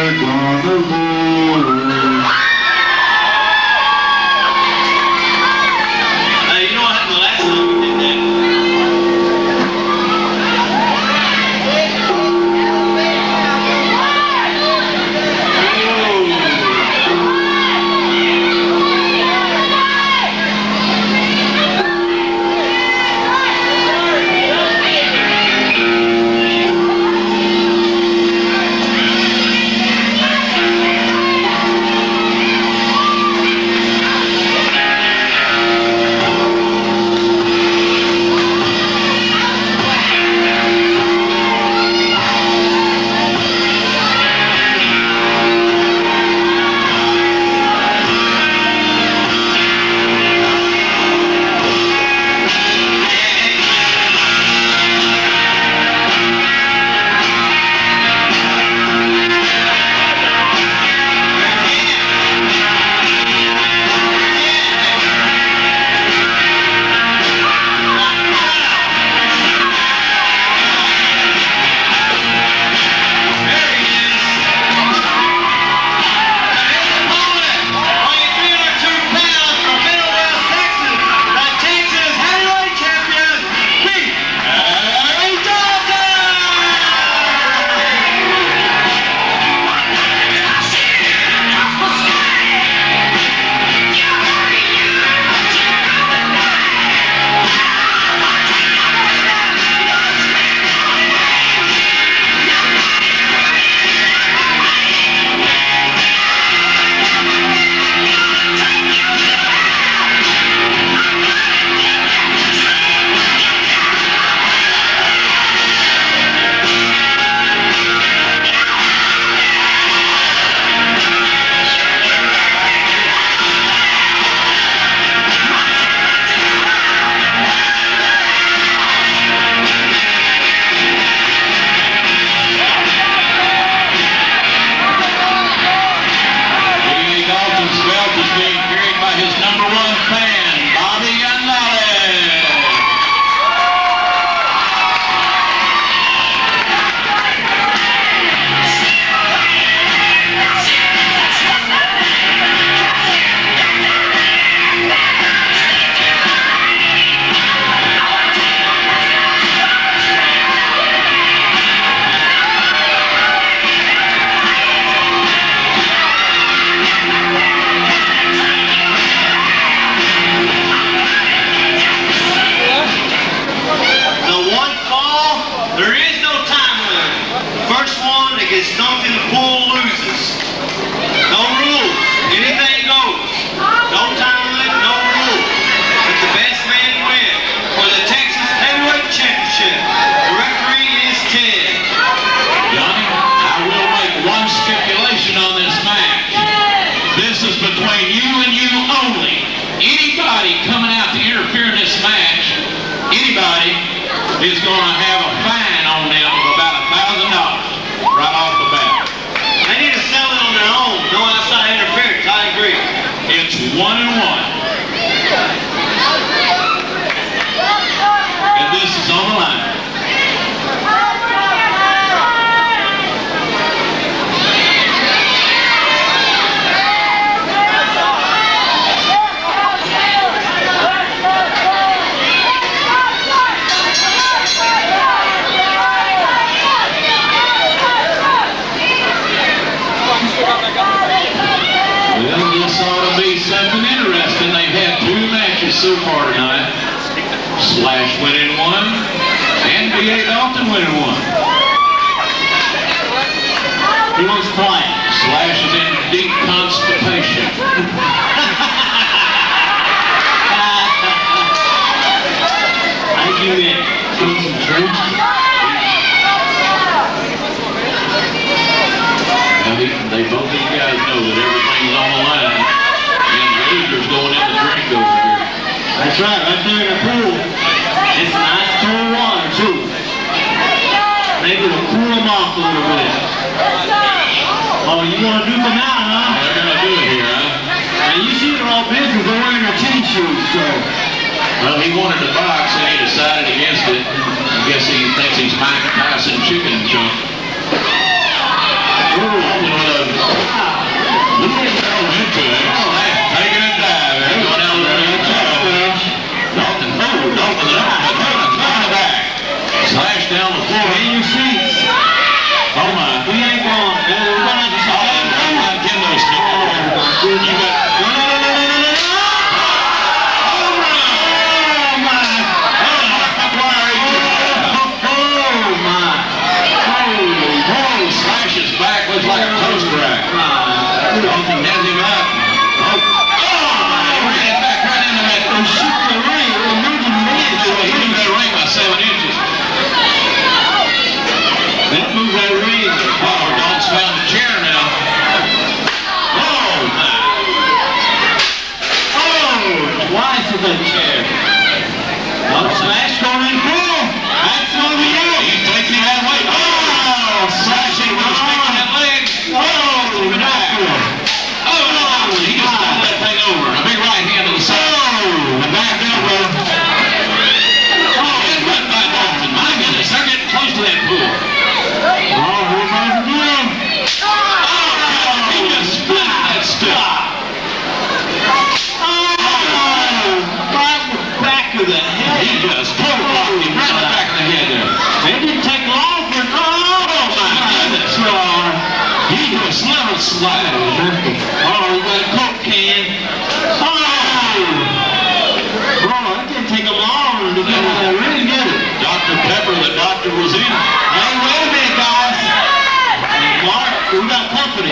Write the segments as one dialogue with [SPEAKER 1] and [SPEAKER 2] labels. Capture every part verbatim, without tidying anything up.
[SPEAKER 1] we're gonna roll.
[SPEAKER 2] Hey, you know what happened the last time we did that? Gets dumped in the pool loses. No rules. Anything goes. No time limit, no rules. But the best man wins for the Texas Heavyweight Championship. The referee is Ted.
[SPEAKER 3] Johnny, I will make one stipulation on this match. This is between you and you only. Anybody coming out to interfere in this match, anybody is going to have a fine on them of about a thousand dollars. Right off the bat.
[SPEAKER 2] They need to settle it on their own. No outside interference. I agree.
[SPEAKER 3] It's one and one. And this is on the line. Well, this ought to be something interesting. They've had two matches so far tonight. Slash winning one, and B A Dalton winning one.
[SPEAKER 2] He wants quiet.
[SPEAKER 3] Slash is in deep constipation.
[SPEAKER 2] I think you in concentration.
[SPEAKER 3] Now, they both these guys know that everything's on the line, and the loser's going in the drink over here.
[SPEAKER 2] That's right, right there in the pool. It's nice cold water too. Maybe it'll cool them off a little bit. Oh, you want to do them now, huh?
[SPEAKER 3] They're going to do it here, huh?
[SPEAKER 2] And you see they're all busy. They're wearing their tennis shoes, so.
[SPEAKER 3] Well, he wanted to box, and he decided against it. I guess he thinks he's Mike Tyson chicken chunk. You know, the to it. Taking a dive there. Going out there. Dalton. Oh, Dalton with an arm. But Dalton coming back. Slash down the floor.
[SPEAKER 2] In your seats.
[SPEAKER 3] Oh, my.
[SPEAKER 2] We ain't going. We're going to just.
[SPEAKER 3] Oh, I'm not getting those sticks. You got. No, no, no, no, no, no, no. Home run. Oh, my. Oh, McGuire.
[SPEAKER 2] Oh, my.
[SPEAKER 3] Oh, Slash is back. Looks like a toast rack. Dalton has him up. Oh, my. Ran it back right into that.
[SPEAKER 2] Oh, shoot the ring. We're moving the ring.
[SPEAKER 3] He moved that ring by seven inches.
[SPEAKER 2] That moved that ring.
[SPEAKER 3] Oh, Dalton's found the chair now. Oh, my.
[SPEAKER 2] Oh, twice with that chair. Oh, Slash going in full. That's what we do.
[SPEAKER 3] He's taking it that way. Oh, slashing with his stick in that leg.
[SPEAKER 2] Oh,
[SPEAKER 3] Even back. Oh, no, he just knocked that thing over. A big right hand to the side. Oh, the back elbow. Oh, and run by Dalton. My goodness, they're getting close to that pool.
[SPEAKER 2] Oh, here goes again.
[SPEAKER 3] Oh, he just split that stick.
[SPEAKER 2] Oh, right in the back of the head.
[SPEAKER 3] He just pulled off him right in the back of the head there.
[SPEAKER 2] It didn't take long for it.
[SPEAKER 3] Oh, my goodness. He just level slide.
[SPEAKER 2] Oh, we got a Coke can. Oh! Bro, it didn't take long to get that ring, did it?
[SPEAKER 3] Doctor Pepper, the doctor was in.
[SPEAKER 2] Hey, wait a minute, guys. Mark, we got company.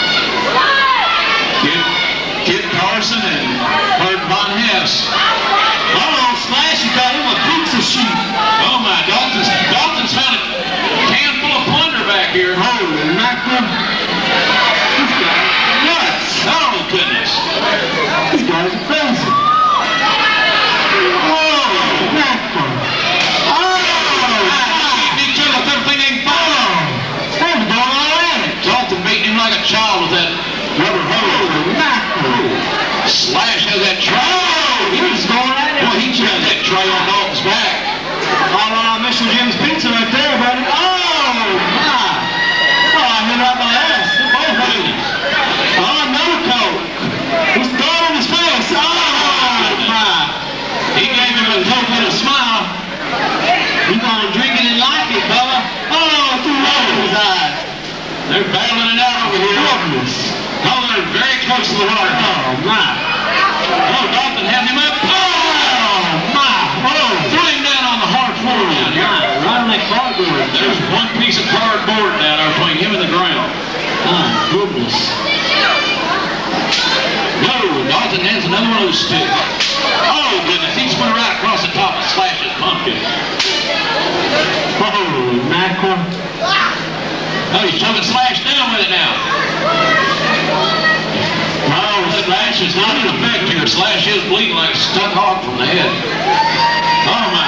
[SPEAKER 3] Kid, Kid Carson and Bert Von Hess.
[SPEAKER 2] Oh, Slash, you got him a pizza sheet.
[SPEAKER 3] Oh, my. Dalton's, Dalton's found a can full of plunder back here.
[SPEAKER 2] Holy mackerel. This guy's nuts.
[SPEAKER 3] Oh, goodness.
[SPEAKER 2] These guys are crazy. Oh, mackerel. Oh,
[SPEAKER 3] Beating each other with everything they can find.
[SPEAKER 2] they're going all at it.
[SPEAKER 3] Dalton beating him like a child with that rubber hose.
[SPEAKER 2] Holy mackerel.
[SPEAKER 3] Slash has that tray.
[SPEAKER 2] Oh, he was going at it.
[SPEAKER 3] Boy, he just had that tray on Dalton's back.
[SPEAKER 2] All on Mister Jim's pizza right there, buddy. Oh, my. Oh, I hit right my ass. Both of them. Oh, another Coke. He's throwing in his face. Oh, my.
[SPEAKER 3] He gave him a Coke with a smile.
[SPEAKER 2] He's gonna drink it and like it, Bubba. Oh, through over his eyes.
[SPEAKER 3] They're battling it out over here.
[SPEAKER 2] Goodness.
[SPEAKER 3] Oh, they're very close to the water.
[SPEAKER 2] Oh, my.
[SPEAKER 3] Oh, Dalton had him up.
[SPEAKER 2] Oh, my. Oh,
[SPEAKER 3] Threw him down on the hard floor down here.
[SPEAKER 2] right on that cardboard.
[SPEAKER 3] There's one piece of cardboard down there between him and the ground.
[SPEAKER 2] My goodness.
[SPEAKER 3] No, Dalton has another one of those sticks. Oh, goodness. He's went right across the top of Slash's pumpkin.
[SPEAKER 2] Holy mackerel.
[SPEAKER 3] Oh, he's choking Slash down with it now. Oh, Slash is not in effect here. Slash is bleeding like a stuck hog from the head. Oh, my.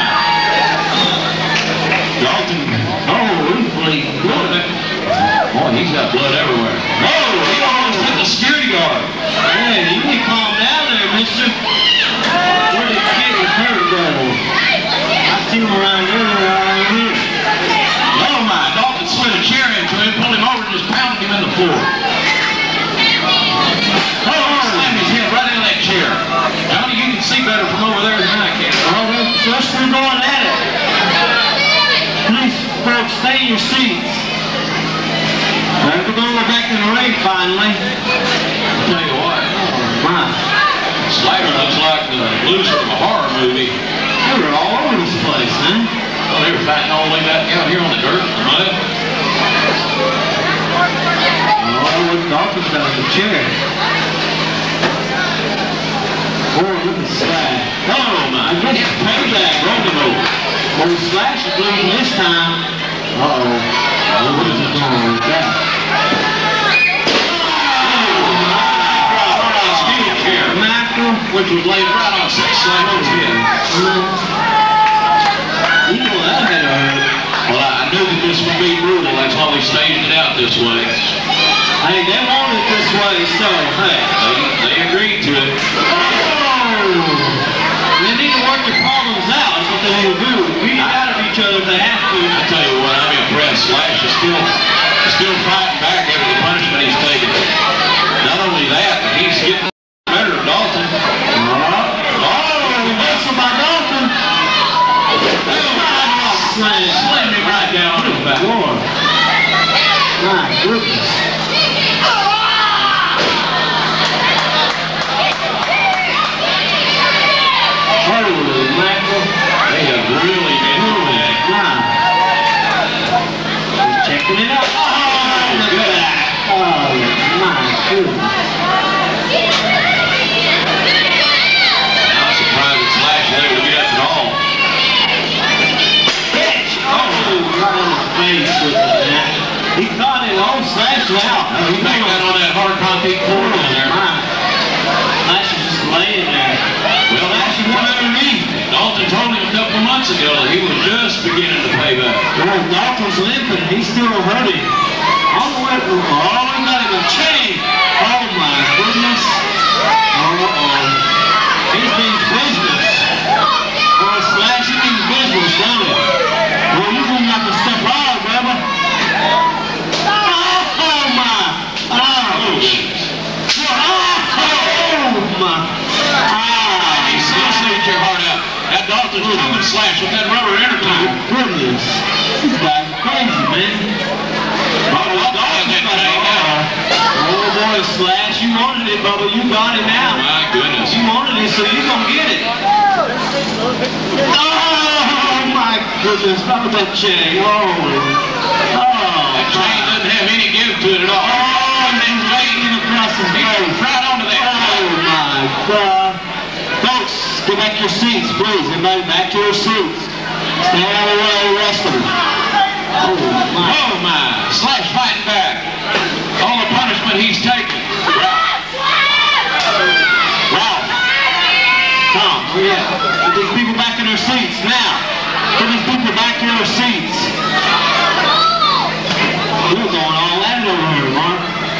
[SPEAKER 3] Dalton.
[SPEAKER 2] Oh, he's bleeding good.
[SPEAKER 3] Boy, he's got blood everywhere. Oh, he almost hit the security guard.
[SPEAKER 2] Hey, you need to calm down there, mister. Where did you get your hurt go? I see him around here, around here.
[SPEAKER 3] Oh, my. Dalton slid a chair into him, pulled him over, and just pounded him in the floor. Oh, slammed his head right into that chair. Johnny, you can see better from over there than I can.
[SPEAKER 2] Oh, let's we're going at it. Please, folks, stay in your seats. We're going to go back to the ring finally.
[SPEAKER 3] I'll tell you what.
[SPEAKER 2] Oh, my.
[SPEAKER 3] Slater looks like the loser of a horror movie.
[SPEAKER 2] They were all over this place, huh?
[SPEAKER 3] Oh, they were fighting all the way back out here on the dirt, right?
[SPEAKER 2] Oh, look, Dalton's got the chair. Oh, look at Slash.
[SPEAKER 3] Oh, my.
[SPEAKER 2] I guess it's payback. Roll him over. Well, Slash is bleeding this time. Uh-oh. Oh, what is it going with that?
[SPEAKER 3] Which was laid right on Slash's head.
[SPEAKER 2] You know that had to hurt.
[SPEAKER 3] Well, I knew that this would be brutal. That's why we staged it out this way.
[SPEAKER 2] Hey, they wanted it this way, so, hey.
[SPEAKER 3] They, they agreed to it.
[SPEAKER 2] Oh! They need to work their problems out, is what they need to do. Beat out of each other if they have to.
[SPEAKER 3] I tell you what, I'm impressed. Slash is still, still fighting back after the punishment he's taken. Not only that, but he's getting
[SPEAKER 1] goodness. Holy mackerel.
[SPEAKER 3] They have really been doing it.
[SPEAKER 1] Wow. Just checking it out. Oh, look at that. Oh, my goodness.
[SPEAKER 3] I'm surprised it's Slash was able to get up at all.
[SPEAKER 1] Catch. Oh, right in his face with it, man. He caught it all slashed out.
[SPEAKER 3] Oh, he backed that on that hard concrete floor down there.
[SPEAKER 1] Slash is just laying there.
[SPEAKER 3] Well, that's the one underneath. Dalton told him a couple of months ago that he was just beginning to pay back.
[SPEAKER 1] Well, Dalton's limping. He's still hurting. All the way through. Oh, he got him a chain. Oh, my goodness. Uh-oh. He's being business. Boy, Slash, he means business, don't he? Well, you didn't have to step out, brother. Oh, my. Ouch. Oh, my. Ah.
[SPEAKER 3] He seriously hit your heart out. That Dalton's coming Slash with that rubber intertime.
[SPEAKER 1] Goodness. This guy's crazy, man.
[SPEAKER 3] Oh, Dalton hit that thing out.
[SPEAKER 1] Oh, boy, Slash, you wanted it, Bubba. You got it now.
[SPEAKER 3] My goodness.
[SPEAKER 1] You wanted it, so you're going to get it. Oh, my goodness. Look at that chain. Oh, oh.
[SPEAKER 3] That chain doesn't have any give to it at all.
[SPEAKER 1] Oh, and then laying across his face.
[SPEAKER 3] Right onto that.
[SPEAKER 1] Oh, my God. Folks, get back to your seats, please. Everybody, back to your seats. Stay out of the way, the rest of them. Oh, my.
[SPEAKER 3] Oh, my. Slash fighting back. All the punishment he's taken. Ralph. Ralph.
[SPEAKER 1] Tom, oh, yeah. Get these people back in their seats now. Get these people back to their seats. We're going all at it over here, Mark.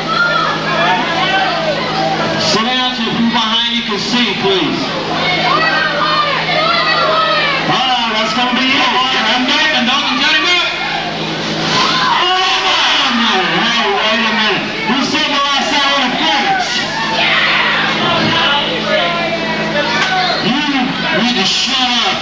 [SPEAKER 1] Sit down so the people behind you can see, please. Hold on, that's going to be it.
[SPEAKER 3] I'm back and Dalton got him up.
[SPEAKER 1] Oh, wait a minute. Hey, wait a minute. Who said the last time on the fence? You need to shut up.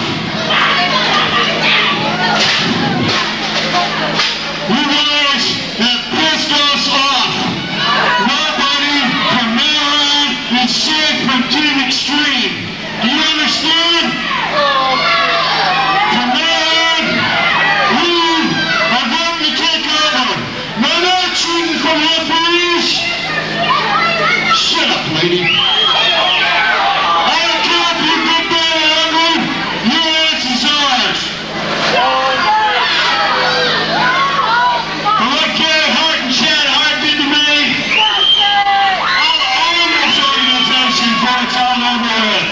[SPEAKER 1] You guys have pissed us off. Nobody from now on is safe from Team Extreme. Do you understand? From now on, we are going to take over. No more cheating from referees. Shut up, lady. I don't care if you're good, bad, or ugly. Your ass is ours. For what Gary Hart and Chad Hart did to me, I'll own this organization before it's all over with.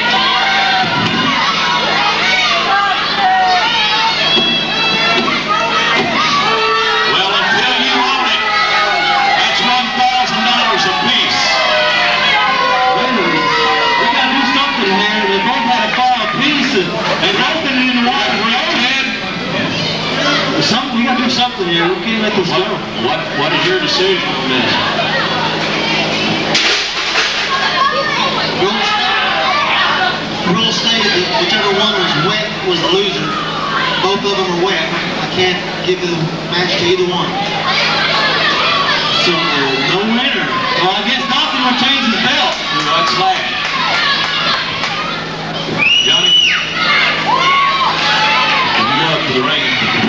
[SPEAKER 3] Well, until you own it, that's one thousand dollars apiece.
[SPEAKER 1] Wait a minute. We gotta do something here. They both had a fall apiece, and and both didn't want to roll head. Something, we gotta do something here. We can't let this go.
[SPEAKER 3] What, what is your decision on this?
[SPEAKER 4] Rule stated that whichever one was wet was the loser. Both of them are wet. I can't give the match to either one.
[SPEAKER 1] So, uh, no winner. Well, I guess Dalton will change his belt.
[SPEAKER 3] What's Slash? Johnny? Can you go up to the ring?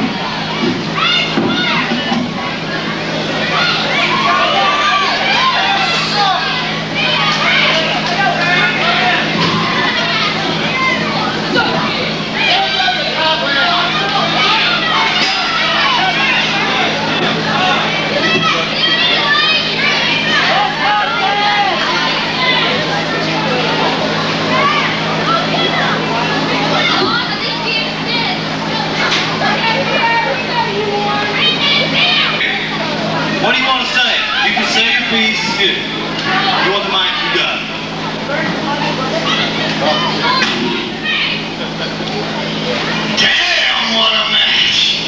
[SPEAKER 2] What do you want to say? You can say your piece. Good. You want the mic? You got it. Damn, what a match!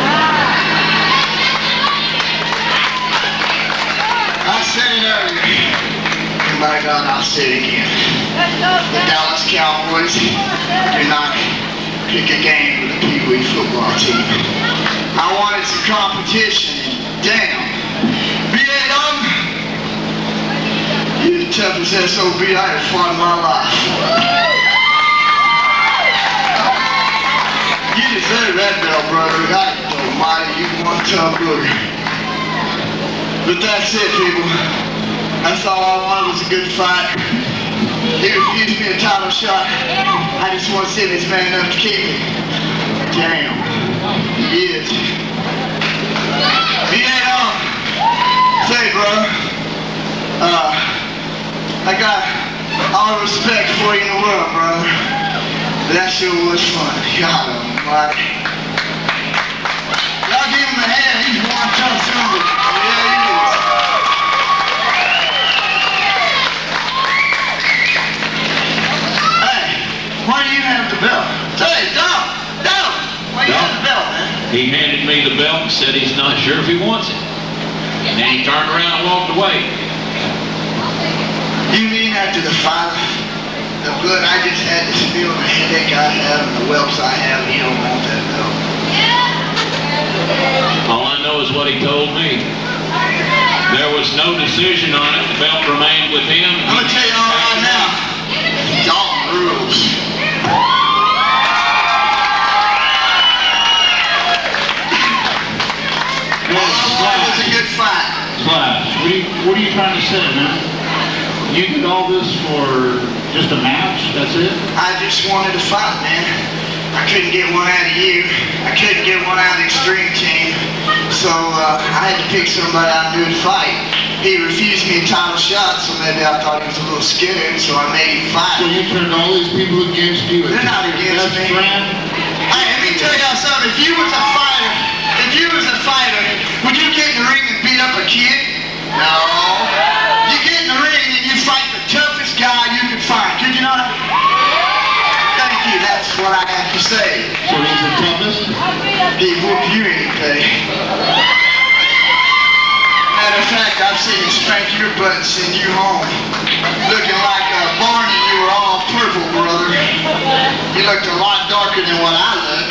[SPEAKER 4] I said it earlier. And by God, I'll say it again. The Dallas Cowboys do not pick a game with a Pee Wee football team. I wanted some competition, and damn, toughest S O B I ever fought in my life. You deserve that belt, brother. God almighty, you one tough booger. But that's it, people. That's all I wanted was a good fight. He refused me a title shot. I just want to see if he's man enough to keep me. Damn. He is. He ain't on. Say, bro. Uh, I got all the respect for you in the world, brother. But that sure was fun. God almighty. Y'all give him a hand. He's one tough son. Yeah, he is. Hey, why do you have the belt? Say, Dalton, Dalton, why do you have the belt, man?
[SPEAKER 3] He handed me the belt and said he's not sure if he wants it. And then he turned around and walked away.
[SPEAKER 4] You mean after the fight, the blood I just had, this feeling, the headache I have, and the whelps I have, you don't want that belt?
[SPEAKER 3] All I know is what he told me. There was no decision on it. The belt remained with him.
[SPEAKER 4] I'm going to tell you all right now, Dalton rules. It was a good fight.
[SPEAKER 1] Slash, what are, you, what are you trying to say, man? You did all this for just a match? That's it?
[SPEAKER 4] I just wanted to fight, man. I couldn't get one out of you. I couldn't get one out of the Extreme Team. So uh, I had to pick somebody I knew to fight. He refused me a title shot, so maybe I thought he was a little scared, so I made him fight.
[SPEAKER 1] So you turned all these people against you?
[SPEAKER 4] They're not against me.
[SPEAKER 1] Friend?
[SPEAKER 4] Hey, let me tell y'all something. If you was a fighter, if you was a fighter, would you get in the ring and beat up a kid? No. You get in the ring and you fight the toughest guy you can find. Could you not? Thank you. That's what I have to say.
[SPEAKER 1] So he's the toughest?
[SPEAKER 4] He whoop you anything. Matter of fact, I've seen him spank your butt and send you home. Looking like a Barney, you were all purple, brother. You looked a lot darker than what I look.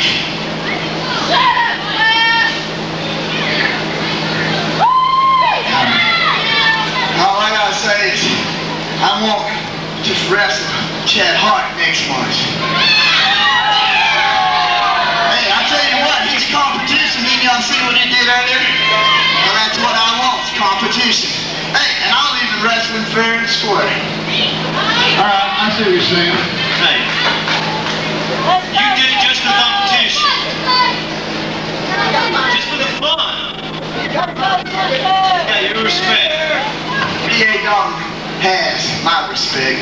[SPEAKER 4] All I gotta say is, I want to wrestle Chad Hart next month. Hey, I tell you what, he's competition. Didn't y'all see what he did earlier? Well, that's what I want, competition. Hey, and I'll even wrestling fair and square.
[SPEAKER 1] All right, I see what you're saying.
[SPEAKER 2] Hey, you did it just for competition. Just for the fun. Yeah, your respect.
[SPEAKER 4] B A Dalton has my respect.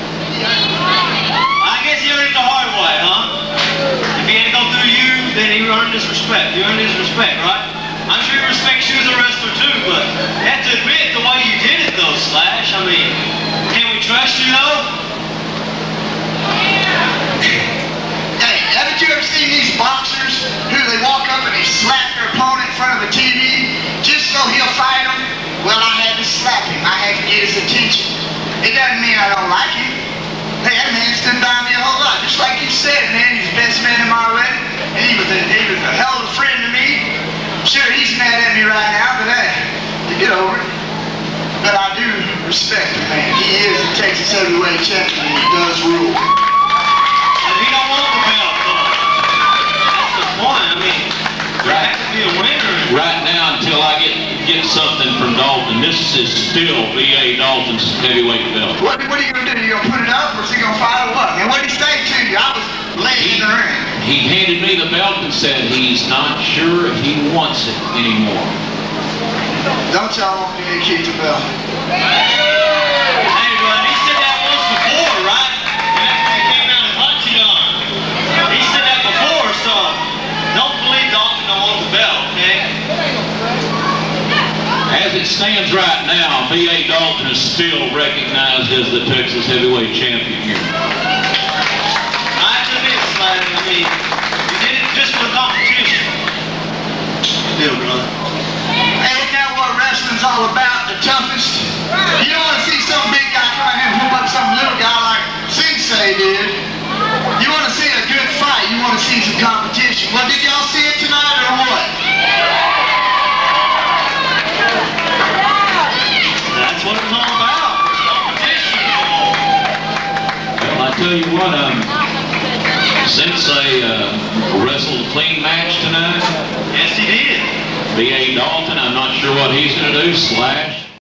[SPEAKER 2] I guess he earned it the hard way, huh? If he had to go through you, then he earned his respect. You earned his respect, right? I'm sure he respects you as a wrestler too, but you have to admit the way you did it though, Slash. I mean, can we trust you though?
[SPEAKER 4] Hey, haven't you ever seen these boxers who they walk up and they slap their opponent in front of a T V just so he'll fight them? Well, I had to slap him. I had to get his attention. It doesn't mean I don't like him. Hey, that man stood by me a whole lot. Just like you said, man, he's the best man in my wedding. And he was a, he was a hell of a friend to me. Sure, he's mad at me right now, but hey, you get over it. But I do respect him, man. He is the Texas heavyweight champion, and he does rule.
[SPEAKER 2] And he don't want the belt though. That's the point. I mean, there has to be a winner.
[SPEAKER 3] Right now, until I get get something from Dalton, this is still B A Dalton's heavyweight belt.
[SPEAKER 4] What, what are you going to do? You going to put it up, or is he going to fight or what? And what did he say to you? I was laying in the ring.
[SPEAKER 3] He handed me the belt and said he's not sure if he wants it anymore.
[SPEAKER 4] Don't y'all want me to keep the belt?
[SPEAKER 2] Hey, but he said that once before, right? And that's when he came out and punched you on. He said that before, so don't believe Dalton don't want the belt, okay?
[SPEAKER 3] As it stands right now, B A Dalton is still recognized as the Texas heavyweight champion here.
[SPEAKER 2] I have to admit, Slash, I mean, you did it just for the competition. Deal, brother.
[SPEAKER 4] Hey, isn't that what wrestling's all about? The toughest? You don't want to see some big guy come out here and whoop up some little guy like Sensei did. You want to see a good fight. You want to see some competition. Well, did y'all see it tonight or what?
[SPEAKER 2] That's what it's all about. Competition.
[SPEAKER 3] tell you what, um, Sensei uh, wrestled a clean match tonight.
[SPEAKER 2] Yes, he did.
[SPEAKER 3] B A Dalton, I'm not sure what he's going to do. Slash.